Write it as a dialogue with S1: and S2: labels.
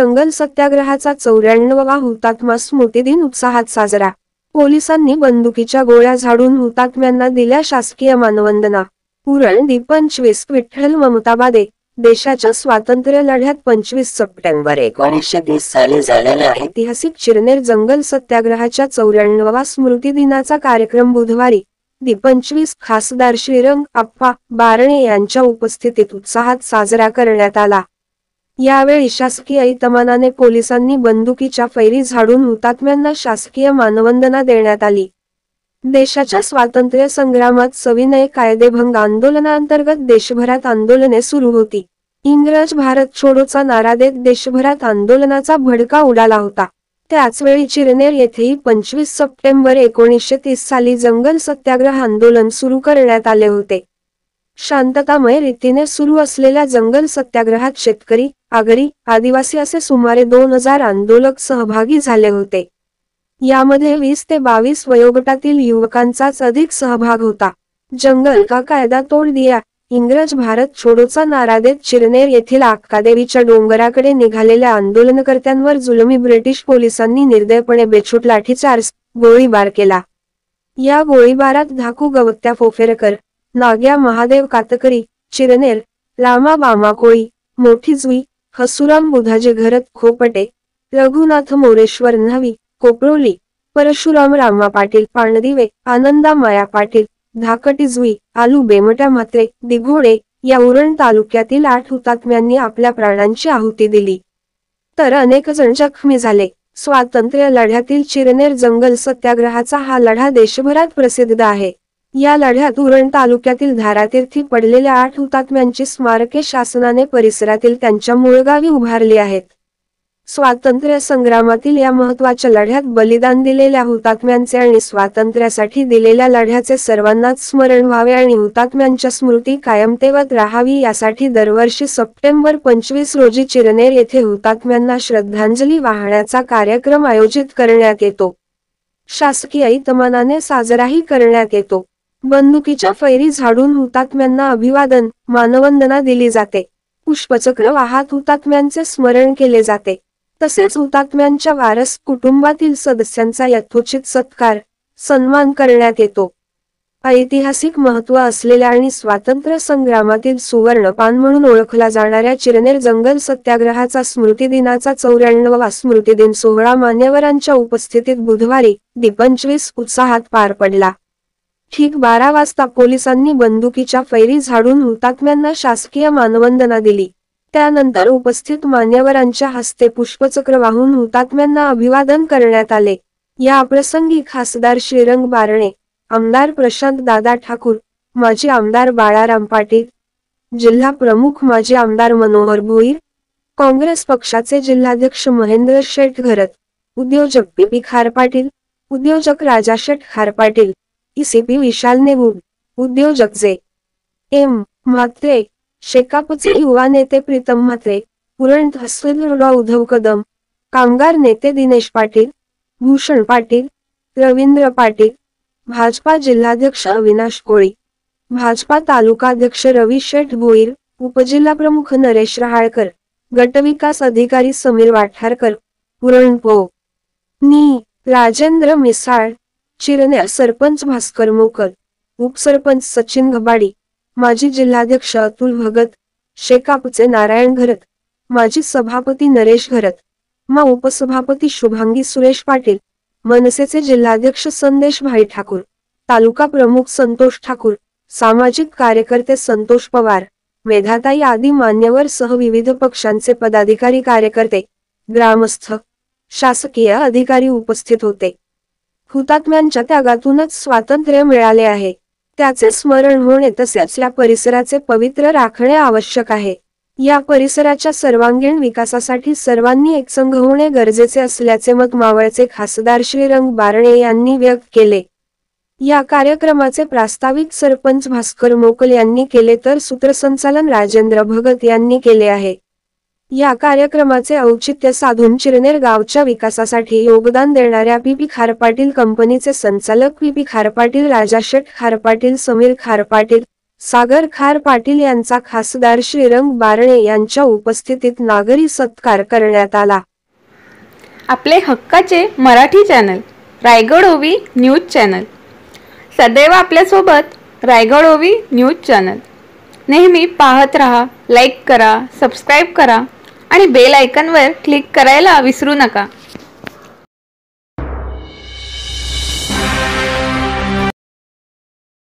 S1: जंगल सत्याग्रहाचा 94वा हुतात्मा स्मृती दिन उत्साहात साजरा। पोलिसांनी बंदुकीच्या गोळ्या झाडून हुतात्म्यांना दिल्या शासकीय मानवंदना। उरण दि. 25 विठ्ठल ममताबादे। देशाच्या स्वातंत्र्य लढ्यात 25 सप्टेंबर 1920 साली झालेल्या ऐतिहासिक चिरनेर जंगल सत्याग्रहाच्या 94वा स्मृती दिनाचा कार्यक्रम बुधवारी दि. 25 खासदार श्रीरंग आप्पा बारणे यांच्या उपस्थितीत उत्साहात साजरा करण्यात आला। यावेळी शासकीय इतमानाने पोलिसांनी बंदुकीच्या फैरी झाडून हुतात्म्यांना शासकीय मानवंदना देण्यात आली। देशाच्या स्वातंत्र्य संग्रामात सविनय कायदेभंग आंदोलनाअंतर्गत देशभरात आंदोलने सुरू होती। इंग्रज भारत छोडोचा नारा देत देशभरात आंदोलनाचा भडका उडाला होता। त्याचवेळी चिरनेर येथेही 25 सप्टेंबर 1930 साली जंगल सत्याग्रह आंदोलन सुरू करण्यात आले होते। शांततामय रीतीने सुरू असलेल्या जंगल सत्याग्रहात शेतकरी, आगरी, आदिवासी असे सुमारे 2000 आंदोलक सहभागी झाले होते। यामध्ये 20 ते 22 वयोगटातील युवकांचाच अधिक सहभाग होता। जंगल का कायदा तोड दिया, इंग्रज भारत छोडोचा नारा देत चिरनेर येथील अक्कादेवीच्या डोंगराकडे निघालेल्या आंदोलनकर्त्यांवर जुलमी ब्रिटिश पोलिसांनी निर्दयपणे बेछूट लाठीचार्ज, गोळीबार केला। या गोळीबारात धाकू गवत्या फोफेरकर, नाग्या महादेव कातकरी, चिरनेर, रामा बामा कोळी, मोठी जुई, हसुराम बुधाजे घरत खोपटे, रघुनाथ मोरेश्वर न्हावी, कोपरोली, परशुराम रामा पाटील पाणदिवे, आनंदा माया पाटील, धाकटी जुई, आलू बेमटा म्हात्रे, दिघोडे या उरण तालुक्यातील 8 हुतात्म्यांनी आपल्या प्राणांची आहुती दिली, तर अनेक जण जखमी झाले। स्वातंत्र्य लढ्यातील चिरनेर जंगल सत्याग्रहाचा हा लढा देशभरात प्रसिद्ध आहे। या लढ्यात उरण तालुक्यातील धारातीर्थी पडलेल्या 8 हुतात्म्यांची स्मारके शासनाने परिसरातील त्यांच्या मूळगावी उभारली आहेत। स्वातंत्र्य संग्रामातील या महत्त्वाच्या लढ्यात बलिदान दिलेल्या हुतात्म्यांचे आणि स्वातंत्र्यासाठी दिलेल्या लढ्याचे सर्वांनाच स्मरण व्हावे आणि हुतात्म्यांच्या स्मृती कायम तेवत राहावी यासाठी दरवर्षी सप्टेंबर 25 रोजी चिरनेर येथे हुतात्म्यांना श्रद्धांजली वाहण्याचा कार्यक्रम आयोजित करण्यात येतो। शासकीय इतमानाने साजराही करण्यात येतो। बंदुकीच्या फैरी झाडून हुतात्म्यांना अभिवादन, मानवंदना दिली जाते। पुष्पचक्र वाहत हुतात्म्यांचे स्मरण केले जाते। तसेच हुतात्म्यांच्या वारस कुटुंबातील सदस्यांचा यथोचित सत्कार, सन्मान करण्यात येतो। ऐतिहासिक महत्त्व असलेल्या आणि स्वातंत्र्य संग्रामातील सुवर्णपान म्हणून ओळखला जाणाऱ्या चिरनेर जंगल सत्याग्रहाचा स्मृती दिनाचा 94वा स्मृतिदिन सोहळा मान्यवरांच्या उपस्थितीत बुधवारी दि. 25 उत्साहात पार पडला। ठीक 12 वाजता पोलिसांनी बंदुकीच्या फैरी झाडून हुतात्म्यांना शासकीय मानवंदना दिली। त्यानंतर उपस्थित मान्यवरांच्या हस्ते पुष्पचक्र वाहून हुतात्म्यांना अभिवादन करण्यात आले। या प्रसंगी खासदार श्रीरंग बारणे, आमदार प्रशांत दादा ठाकूर, माजी आमदार बाळाराम पाटील, जिल्हा प्रमुख माजी आमदार मनोहर भोईर, काँग्रेस पक्षाचे जिल्हाध्यक्ष महेंद्र शेठ घरत, उद्योजक पी. खार पाटील, उद्योजक राजाशेठ खार पाटील, ईसीपी विशाल नेवूड, उद्योजक जे. एम. म्हात्रे, शेकापचे युवा नेते प्रीतम म्हात्रे, उरण तहसीलदार उद्धव कदम, कामगार नेते दिनेश पाटील, भूषण पाटील, रवींद्र पाटील, भाजपा जिल्हाध्यक्ष अविनाश कोळी, भाजपा तालुकाध्यक्ष रवी शेठ भोईर, उपजिल्हाप्रमुख नरेश रहाळकर, गटविकास अधिकारी समीर वाठारकर, उरण पो. नी. राजेंद्र मिसाळ, चिरनेर सरपंच भास्कर मोकर, उपसरपंच सचिन घबाडी, माजी जिल्हाध्यक्ष अतुल भगत, शेकापचे नारायण घरत, माजी सभापती नरेश घरत, मा उपसभापती शुभांगी सुरेश पाटील, मनसेचे जिल्हाध्यक्ष संदेश भाई ठाकूर, तालुका प्रमुख संतोष ठाकूर, सामाजिक कार्यकर्ते संतोष पवार, मेधाताई आदी मान्यवर सह विविध पक्षांचे पदाधिकारी कार्यकर्ते, ग्रामस्थ, शासकीय अधिकारी उपस्थित होते। हुतात्म्यांच्या त्यागातूनच स्वातंत्र्य मिळाले आहे, त्याचे स्मरण होणे तसेच या परिसराचे पवित्र राखणे आवश्यक आहे। या परिसराच्या सर्वांगीण विकासासाठी सर्वांनी एकसंघ होणे गरजेचे असल्याचे मत मावळचे खासदार श्रीरंग बारणे यांनी व्यक्त केले। या कार्यक्रमाचे प्रास्ताविक सरपंच भास्कर मोकल यांनी केले तर सूत्रसंचालन राजेंद्र भगत यांनी केले आहे। या कार्यक्रमाचे औचित्य साधून चिरनेर गावच्या विकासासाठी योगदान देणाऱ्या पी. खार पाटील कंपनीचे संचालक पी. खार पाटील, राजाशेठ खार पाटील, समीर खार पाटील, सागर खार पाटील यांचा खासदार श्रीरंग बारणे यांच्या उपस्थितीत नागरी सत्कार करण्यात आला।
S2: आपले हक्काचे मराठी चॅनल रायगड ओवी न्यूज चॅनल सदैव आपल्यासोबत। रायगड ओवी न्यूज चॅनल नेहमी पाहत रहा, लाईक करा, सबस्क्राईब करा आणि बेल आयकॉनवर क्लिक करायला विसरू नका।